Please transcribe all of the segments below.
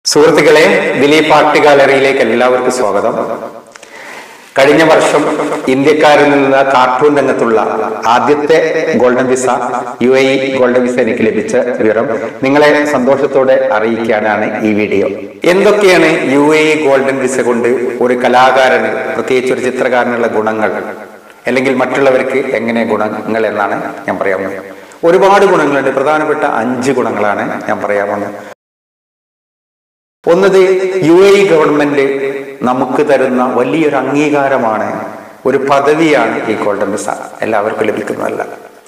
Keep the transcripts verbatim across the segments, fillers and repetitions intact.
സുഹൃത്തുക്കളെ, ദിലീപ് ആർട്ട് ഗാലറിയിലേക്ക് എല്ലാവർക്കും സ്വാഗതം. കഴിഞ്ഞ വർഷം ഇന്ത്യക്കാരിൽ നിന്ന് കാർട്ടൂൺ രംഗത്തുള്ള ആദ്യത്തെ golden visa U A E golden visa എനിക്ക് ലഭിച്ച വിവരം നിങ്ങളെ സന്തോഷത്തോടെ അറിയിക്കാനാണ് ഈ വീഡിയോ. എന്തൊക്കെയാണ് U A E golden visa കൊണ്ട് ഒരു കലാകാരന്, പ്രത്യേകിച്ച് ഒരു ചിത്രകാരനുള്ള ഗുണങ്ങൾ, അല്ലെങ്കിൽ മറ്റുള്ളവർക്ക് എങ്ങനെ ഗുണങ്ങൾ എന്നാണ് ഞാൻ പറയാവുന്നത്. ഒരുപാട് ഗുണങ്ങളുണ്ട്. പ്രധാനപ്പെട്ട അഞ്ച് ഗുണങ്ങളാണ് ഞാൻ പറയാവുന്നത്. ഒന്നത്, യു എ ഇ ഗവൺമെന്റ് നമുക്ക് തരുന്ന വലിയൊരു അംഗീകാരമാണ്, ഒരു പദവിയാണ് ഈ ഗോൾഡൻ വിസ. എല്ലാവർക്കും ലഭിക്കുന്നതല്ല.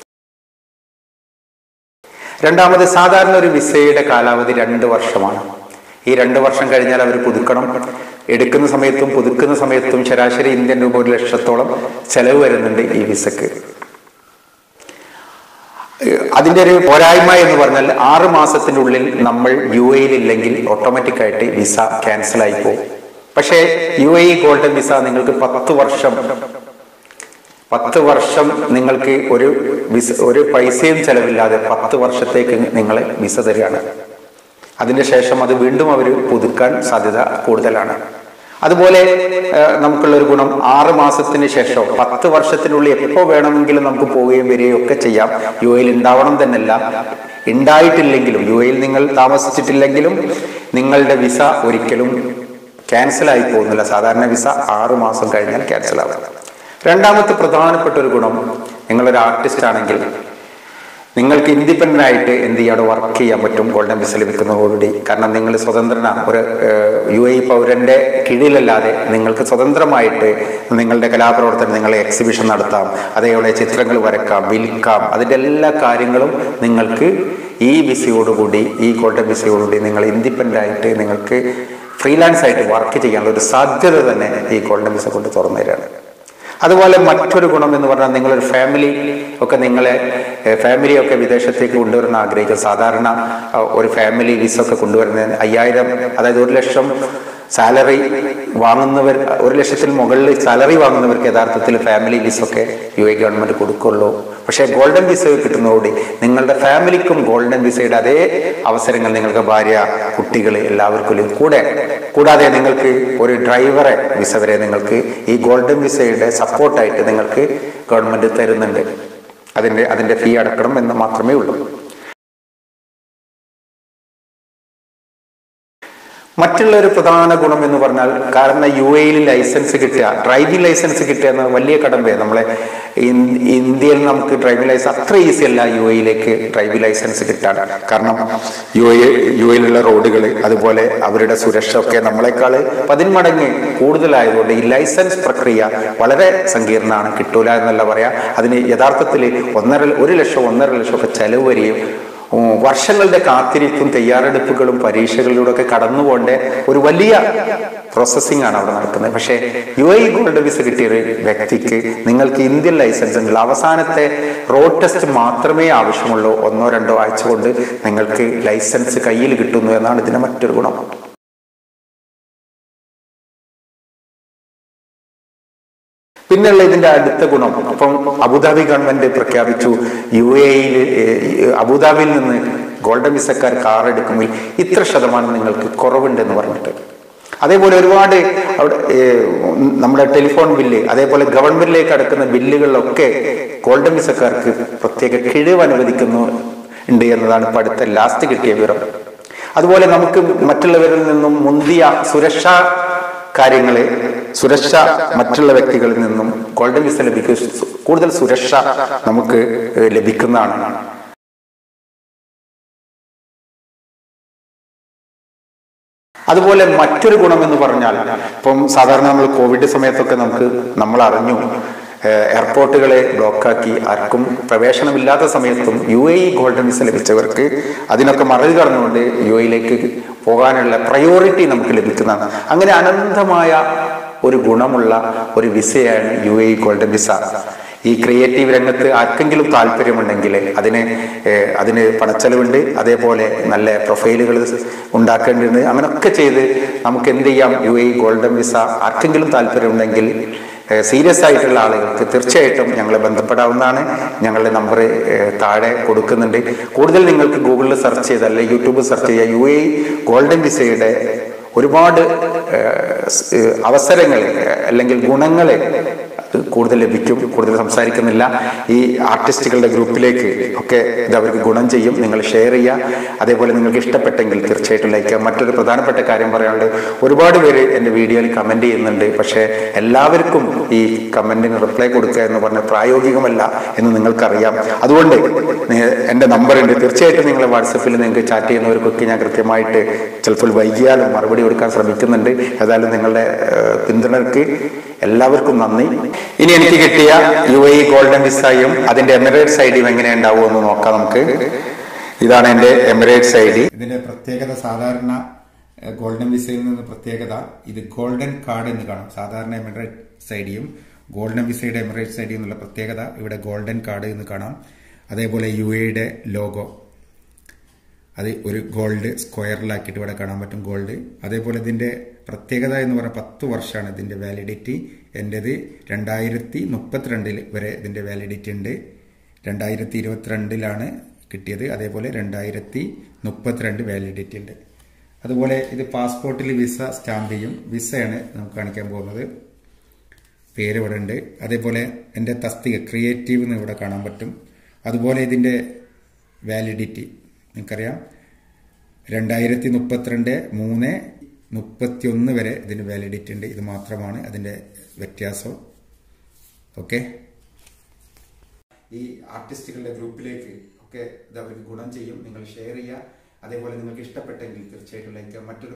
രണ്ടാമത്, സാധാരണ ഒരു വിസയുടെ കാലാവധി രണ്ട് വർഷമാണ്. ഈ രണ്ട് വർഷം കഴിഞ്ഞാൽ അവർ പുതുക്കണം. എടുക്കുന്ന സമയത്തും പുതുക്കുന്ന സമയത്തും ശരാശരി ഇന്ത്യൻ രൂപ ഒരു ലക്ഷത്തോളം ചെലവ് വരുന്നുണ്ട് ഈ വിസക്ക്. അതിന്റെ ഒരു പോരായ്മ എന്ന് പറഞ്ഞാൽ ആറ് മാസത്തിന്റെ ഉള്ളിൽ നമ്മൾ യു എയിൽ ഇല്ലെങ്കിൽ ഓട്ടോമാറ്റിക് ആയിട്ട് വിസ ക്യാൻസൽ ആയി പോകും. പക്ഷേ U A E golden visa നിങ്ങൾക്ക് പത്ത് വർഷം പത്ത് വർഷം നിങ്ങൾക്ക് ഒരു വിസ ഒരു പൈസയും ചെലവില്ലാതെ പത്ത് വർഷത്തേക്ക് നിങ്ങൾ വിസ തരികയാണ്. അതിന്റെ ശേഷം അത് വീണ്ടും അവർ പുതുക്കാൻ സാധ്യത കൂടുതലാണ്. അതുപോലെ നമുക്കുള്ള ഒരു ഗുണം, ആറ് മാസത്തിന് ശേഷം പത്ത് വർഷത്തിനുള്ളിൽ എപ്പോൾ വേണമെങ്കിലും നമുക്ക് പോവുകയും വരികയും ഒക്കെ ചെയ്യാം. യു എയിൽ ഉണ്ടാവണം തന്നെയല്ല, ഉണ്ടായിട്ടില്ലെങ്കിലും യു എയിൽ നിങ്ങൾ താമസിച്ചിട്ടില്ലെങ്കിലും നിങ്ങളുടെ വിസ ഒരിക്കലും ക്യാൻസൽ ആയി പോകുന്നില്ല. സാധാരണ വിസ ആറ് മാസം കഴിഞ്ഞാൽ ക്യാൻസൽ ആവും. രണ്ടാമത്തെ പ്രധാനപ്പെട്ട ഒരു ഗുണം, നിങ്ങളൊരു ആർട്ടിസ്റ്റ് ആണെങ്കിൽ നിങ്ങൾക്ക് ഇൻഡിപെൻഡന്റ് ആയിട്ട് എന്ത് ചെയ്യാൻ വർക്ക് ചെയ്യാൻ പറ്റും ഗോൾഡൻ വിസ ലഭിക്കുന്നതോടുകൂടി. കാരണം നിങ്ങൾ സ്വതന്ത്രനാണ്. ഒരു യു എ ഇ പൗരന്റെ കീഴിലല്ലാതെ നിങ്ങൾക്ക് സ്വതന്ത്രമായിട്ട് നിങ്ങളുടെ കലാപ്രവർത്തനം, നിങ്ങളെ എക്സിബിഷൻ നടത്താം, അതേപോലെ ചിത്രങ്ങൾ വരക്കാം, വിൽക്കാം. അതിൻ്റെ എല്ലാ കാര്യങ്ങളും നിങ്ങൾക്ക് ഈ വിസയോടുകൂടി, ഈ ഗോൾഡൻ വിസയോടുകൂടി നിങ്ങൾ ഇൻഡിപെൻഡന്റ് ആയിട്ട് നിങ്ങൾക്ക് ഫ്രീലാൻസ് ആയിട്ട് വർക്ക് ചെയ്യാനുള്ള ഒരു സാധ്യത തന്നെ ഈ ഗോൾഡൻ വിസ കൊണ്ട് തുറന്നു തരാണ്. അതുപോലെ മറ്റൊരു ഗുണം എന്ന് പറഞ്ഞാൽ, നിങ്ങളൊരു ഫാമിലി ഒക്കെ നിങ്ങളെ ഫാമിലിയൊക്കെ വിദേശത്തേക്ക് കൊണ്ടുവരാൻ ആഗ്രഹിക്കും. സാധാരണ ഒരു ഫാമിലി വിസ ഒക്കെ കൊണ്ടുവരുന്നതിന് അയ്യായിരം, അതായത് ഒരു ലക്ഷം സാലറി വാങ്ങുന്നവർ, ഒരു ലക്ഷത്തിൽ മുകളിൽ സാലറി വാങ്ങുന്നവർക്ക് യഥാർത്ഥത്തിൽ ഫാമിലി വിസ ഒക്കെ യു എ ഗവൺമെന്റ് കൊടുക്കുള്ളൂ. പക്ഷേ ഗോൾഡൻ വിസ കിട്ടുന്നതോടെ നിങ്ങളുടെ ഫാമിലിക്കും ഗോൾഡൻ വിസയുടെ അതേ അവസരങ്ങൾ നിങ്ങൾക്ക് ഭാര്യ, കുട്ടികൾ എല്ലാവർക്കും കൂടെ, കൂടാതെ നിങ്ങൾക്ക് ഒരു ഡ്രൈവറെ വിസ വരെ നിങ്ങൾക്ക് ഈ ഗോൾഡൻ വിസയുടെ സപ്പോർട്ടായിട്ട് നിങ്ങൾക്ക് ഗവൺമെന്റ് തരുന്നുണ്ട്. അതിൻ്റെ അതിൻ്റെ ഫീ അടക്കണം എന്ന് മാത്രമേ ഉള്ളൂ. മറ്റുള്ള ഒരു പ്രധാന ഗുണം എന്ന് പറഞ്ഞാൽ, കാരണം യു എയിൽ ലൈസൻസ് കിട്ടുക, ഡ്രൈവിംഗ് ലൈസൻസ് കിട്ടുക എന്ന വലിയ കടമ്പയാണ്. നമ്മളെ ഇന്ത്യയിൽ നമുക്ക് ഡ്രൈവിംഗ് ലൈസൻസ് അത്ര ഈസി അല്ല യു എയിലേക്ക് ഡ്രൈവിംഗ് ലൈസൻസ് കിട്ടാൻ. കാരണം യു എ യു എയിലുള്ള റോഡുകൾ, അതുപോലെ അവരുടെ സുരക്ഷ ഒക്കെ നമ്മളെക്കാൾ പതിന്മടങ്ങ് കൂടുതലായതുകൊണ്ട് ഈ ലൈസൻസ് പ്രക്രിയ വളരെ സങ്കീർണമാണ്. കിട്ടൂല എന്നല്ല പറയാ. അതിന് യഥാർത്ഥത്തിൽ ഒന്നര ഒരു ലക്ഷം ഒന്നര ലക്ഷം ഒക്കെ ചെലവ് വരികയും വർഷങ്ങളുടെ കാത്തിരിപ്പും തയ്യാറെടുപ്പുകളും പരീക്ഷകളിലൂടെ ഒക്കെ കടന്നു പോകേണ്ട ഒരു വലിയ പ്രോസസ്സിംഗ് ആണ് അവിടെ നടക്കുന്നത്. പക്ഷേ U A E golden visa കിട്ടിയ ഒരു വ്യക്തിക്ക് നിങ്ങൾക്ക് ഇന്ത്യൻ ലൈസൻസ് ഉണ്ടല്ലോ, അവസാനത്തെ റോഡ് ടെസ്റ്റ് മാത്രമേ ആവശ്യമുള്ളൂ. ഒന്നോ രണ്ടോ ആഴ്ച കൊണ്ട് നിങ്ങൾക്ക് ലൈസൻസ് കയ്യിൽ കിട്ടുന്നു എന്നാണ് ഇതിന്റെ മറ്റൊരു ഗുണം. പിന്നെയുള്ള ഇതിന്റെ അടുത്ത ഗുണം, ഇപ്പം അബുദാബി ഗവൺമെന്റ് പ്രഖ്യാപിച്ചു യു എ ഇയിൽ അബുദാബിയിൽ നിന്ന് ഗോൾഡൻ വിസക്കാർ കാർ എടുക്കുമ്പോൾ ഇത്ര ശതമാനം നിങ്ങൾക്ക് കുറവുണ്ടെന്ന് പറഞ്ഞിട്ട്. അതേപോലെ ഒരുപാട് അവിടെ നമ്മുടെ ടെലിഫോൺ ബില്ല്, അതേപോലെ ഗവൺമെന്റിലേക്ക് അടക്കുന്ന ബില്ലുകളിലൊക്കെ ഗോൾഡൻ വിസക്കാർക്ക് പ്രത്യേക കിഴിവ് അനുവദിക്കുന്നു ഉണ്ട് എന്നതാണ് ഇപ്പൊ അടുത്ത ലാസ്റ്റ് കിട്ടിയ വിവരം. അതുപോലെ നമുക്ക് മറ്റുള്ളവരിൽ നിന്നും മുന്തിയ സുരക്ഷാ കാര്യങ്ങള്, സുരക്ഷ മറ്റുള്ള വ്യക്തികളിൽ നിന്നും ഗോൾഡൻ വിസ ലഭിക്കും, കൂടുതൽ സുരക്ഷ നമുക്ക് ലഭിക്കുന്നതാണ്. അതുപോലെ മറ്റൊരു ഗുണം എന്ന് പറഞ്ഞാൽ, ഇപ്പം സാധാരണ നമ്മൾ കോവിഡ് സമയത്തൊക്കെ നമുക്ക് നമ്മൾ അറിഞ്ഞു എയർപോർട്ടുകളെ ബ്ലോക്കാക്കി ആർക്കും പ്രവേശനമില്ലാത്ത സമയത്തും U A E golden visa ലഭിച്ചവർക്ക് അതിനൊക്കെ മറികടന്നുകൊണ്ട് യു എയിലേക്ക് പോകാനുള്ള പ്രയോറിറ്റി നമുക്ക് ലഭിക്കുന്നതാണ്. അങ്ങനെ അനന്തമായ ഒരു ഗുണമുള്ള ഒരു വിസയാണ് U A E golden visa. ഈ ക്രിയേറ്റീവ് രംഗത്ത് ആർക്കെങ്കിലും താല്പര്യമുണ്ടെങ്കിൽ അതിന് അതിന് പണച്ചെലവുണ്ട്, അതേപോലെ നല്ല പ്രൊഫൈലുകൾ ഉണ്ടാക്കേണ്ടതുണ്ട്. അങ്ങനെയൊക്കെ ചെയ്ത് നമുക്ക് എന്ത് ചെയ്യാം, U A E golden visa ആർക്കെങ്കിലും താല്പര്യമുണ്ടെങ്കിൽ സീരിയസ് ആയിട്ടുള്ള ആളുകൾക്ക് തീർച്ചയായിട്ടും ഞങ്ങളെ ബന്ധപ്പെടാവുന്നതാണ്. ഞങ്ങളുടെ നമ്പർ താഴെ കൊടുക്കുന്നുണ്ട്. കൂടുതൽ നിങ്ങൾക്ക് ഗൂഗിളിൽ സെർച്ച് ചെയ്ത് അല്ലെങ്കിൽ യൂട്യൂബിൽ സെർച്ച് ചെയ്യുക. യു എ ഗോൾഡൻ വിസയുടെ ഒരുപാട് അവസരങ്ങൾ അല്ലെങ്കിൽ ഗുണങ്ങൾ കൂടുതൽ ലഭിക്കും. കൂടുതൽ സംസാരിക്കുന്നില്ല. ഈ ആർട്ടിസ്റ്റുകളുടെ ഗ്രൂപ്പിലേക്ക് ഒക്കെ ഇത് അവർക്ക് ഗുണം ചെയ്യും. നിങ്ങൾ ഷെയർ ചെയ്യുക. അതേപോലെ നിങ്ങൾക്ക് ഇഷ്ടപ്പെട്ടെങ്കിൽ തീർച്ചയായിട്ടും ലൈക്ക് ചെയ്യുക. മറ്റൊരു പ്രധാനപ്പെട്ട കാര്യം പറയാനുള്ളത്, ഒരുപാട് പേര് എൻ്റെ വീഡിയോയിൽ കമന്റ് ചെയ്യുന്നുണ്ട്. പക്ഷേ എല്ലാവർക്കും ഈ കമന്റിന് റിപ്ലൈ കൊടുക്കുക എന്ന് പറഞ്ഞാൽ പ്രായോഗികമല്ല എന്ന് നിങ്ങൾക്കറിയാം. അതുകൊണ്ട് എൻ്റെ നമ്പറുണ്ട്. തീർച്ചയായിട്ടും നിങ്ങളെ വാട്സപ്പിൽ നിങ്ങൾക്ക് ചാറ്റ് ചെയ്യുന്നവർക്കൊക്കെ ഞാൻ കൃത്യമായിട്ട് ചിലപ്പോൾ വൈകിയാലും മറുപടി കൊടുക്കാൻ ശ്രമിക്കുന്നുണ്ട്. ഏതായാലും നിങ്ങളുടെ പിന്തുണയ്ക്ക് എല്ലാവർക്കും നന്ദി. ഇനി എനിക്ക് കിട്ടിയ യു എ ഗോൾഡൻ വിസയും അതിന്റെ എമിറേറ്റ്സ് ഐ ഡിയും എങ്ങനെ ഉണ്ടാവും എന്ന് നോക്കാം നമുക്ക്. ഇതാണ് എന്റെ എമിറേറ്റ്സ് ഐ ഡി. ഇതിന്റെ പ്രത്യേകത, സാധാരണ ഗോൾഡൻ വിസയിൽ നിന്ന് പ്രത്യേകത, ഇത് ഗോൾഡൻ കാർഡ് എന്ന് കാണും. സാധാരണ എമിറേറ്റ്സ് ഐ ഡിയും ഗോൾഡൻ വിസയുടെ എമിറേറ്റ്സ് ഐ ഡി എന്നുള്ള പ്രത്യേകത, ഇവിടെ ഗോൾഡൻ കാർഡ് എന്ന് കാണാം. അതേപോലെ യു എയുടെ ലോഗോ, അത് ഒരു ഗോൾഡ് സ്ക്വയറിലാക്കിയിട്ട് ഇവിടെ കാണാൻ പറ്റും, ഗോൾഡ്. അതേപോലെ ഇതിന്റെ പ്രത്യേകത എന്ന് പറഞ്ഞാൽ പത്ത് വർഷമാണ് ഇതിന്റെ വാലിഡിറ്റി. എൻ്റെത് രണ്ടായിരത്തി മുപ്പത്തിരണ്ടിൽ വരെ ഇതിന്റെ വാലിഡിറ്റി ഉണ്ട്. രണ്ടായിരത്തി ഇരുപത്തിരണ്ടിലാണ് കിട്ടിയത്. അതേപോലെ രണ്ടായിരത്തി മുപ്പത്തിരണ്ട് വാലിഡിറ്റി ഉണ്ട്. അതുപോലെ ഇത് പാസ്പോർട്ടിൽ വിസ സ്റ്റാമ്പ് ചെയ്യും. വിസയാണ് നമുക്ക് കാണിക്കാൻ പോകുന്നത്. പേര് ഇവിടെ ഉണ്ട്. അതേപോലെ എൻ്റെ തസ്തിക ക്രിയേറ്റീവ് എന്ന് ഇവിടെ കാണാൻ പറ്റും. അതുപോലെ ഇതിന്റെ വാലിഡിറ്റി നിങ്ങൾക്കറിയാം, രണ്ടായിരത്തി മുപ്പത്തിരണ്ട് മൂന്ന് മുപ്പത്തി ഒന്ന് വരെ ഇതിന് വാലിഡിറ്റി ഉണ്ട്. ഇത് മാത്രമാണ് അതിന്റെ വ്യത്യാസം. ഓക്കെ, ഈ ആർട്ടിസ്റ്റുകളുടെ ഗ്രൂപ്പിലേക്ക് ഒക്കെ ഇത് അവർക്ക് ഗുണം ചെയ്യും. നിങ്ങൾ ഷെയർ ചെയ്യുക. അതേപോലെ നിങ്ങൾക്ക് ഇഷ്ടപ്പെട്ടെങ്കിൽ തീർച്ചയായിട്ടും ലൈക്ക് ചെയ്യുക. മറ്റൊരു